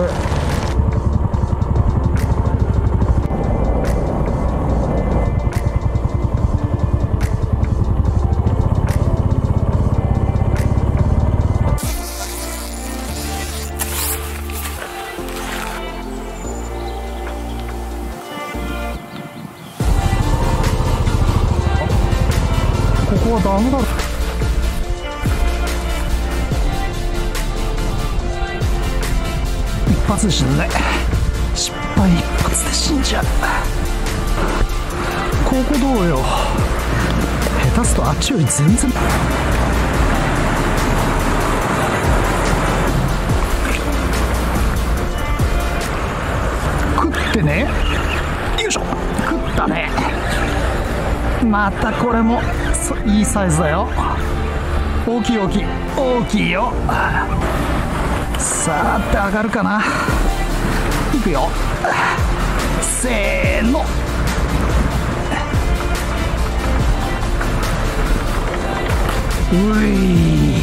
る。ここはダメだろ。一発で死んだ。失敗一発で死んじゃう。ここどうよ。下手すとあっちより全然。食ってね。よいしょ。食ったね。またこれもいいサイズだよ。大きい大きい大きいよ。さて上がるかな。いくよ。せーの。うい。